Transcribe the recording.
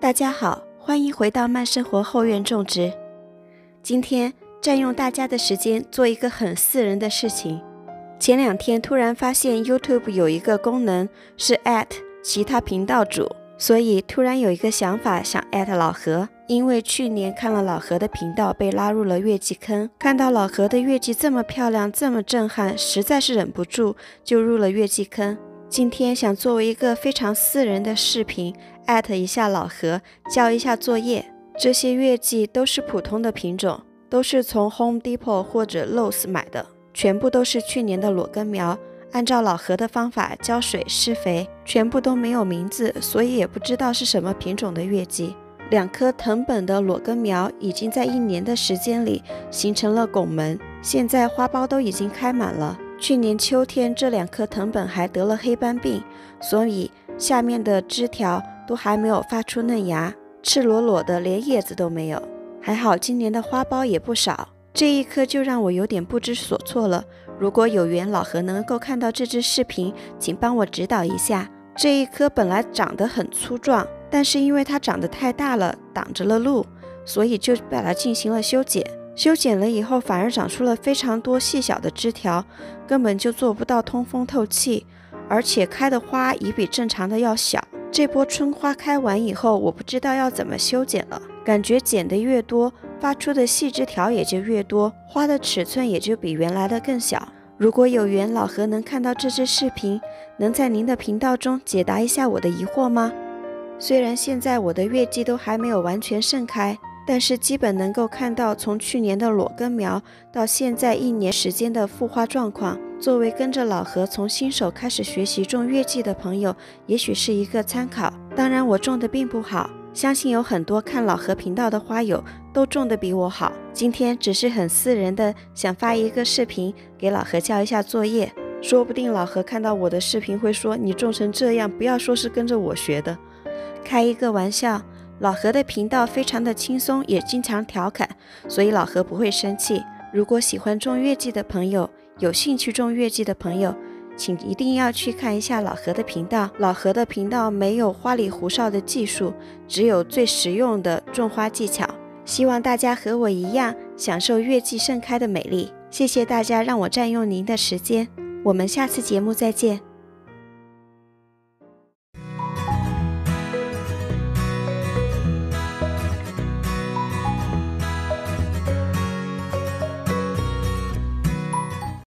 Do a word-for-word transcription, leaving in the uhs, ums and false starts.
大家好，欢迎回到慢生活后院种植。今天占用大家的时间做一个很私人的事情。前两天突然发现 YouTube 有一个功能是 at 其他频道主，所以突然有一个想法想 at 老何。因为去年看了老何的频道被拉入了月季坑，看到老何的月季这么漂亮这么震撼，实在是忍不住就入了月季坑。今天想作为一个非常私人的视频艾特一下老何，交一下作业。这些月季都是普通的品种，都是从 Home Depot 或者 Lowe's 买的，全部都是去年的裸根苗，按照老何的方法浇水施肥，全部都没有名字，所以也不知道是什么品种的月季。两棵藤本的裸根苗已经在一年的时间里形成了拱门，现在花苞都已经开满了。去年秋天这两棵藤本还得了黑斑病，所以下面的枝条都还没有发出嫩芽，赤裸裸的，连叶子都没有。还好今年的花苞也不少，这一棵就让我有点不知所措了。如果有缘老何能够看到这支视频，请帮我指导一下。这一棵本来长得很粗壮，但是因为它长得太大了，挡着了路，所以就把它进行了修剪。修剪了以后反而长出了非常多细小的枝条，根本就做不到通风透气，而且开的花也比正常的要小。这波春花开完以后，我不知道要怎么修剪了，感觉剪得越多，发出的细枝条也就越多，花的尺寸也就比原来的更小。如果有缘老何能看到这支视频，能在您的频道中解答一下我的疑惑吗？虽然现在我的月季都还没有完全盛开，但是基本能够看到从去年的裸根苗到现在一年时间的复花状况。作为跟着老何从新手开始学习种月季的朋友，也许是一个参考。当然我种的并不好，相信有很多看老何频道的花友都种的比我好。今天只是很私人的想发一个视频给老何交一下作业，说不定老何看到我的视频会说，你种成这样不要说是跟着我学的。开一个玩笑，老何的频道非常的轻松，也经常调侃，所以老何不会生气。如果喜欢种月季的朋友，有兴趣种月季的朋友，请一定要去看一下老何的频道。老何的频道没有花里胡哨的技术，只有最实用的种花技巧。希望大家和我一样享受月季盛开的美丽。谢谢大家让我占用您的时间，我们下次节目再见。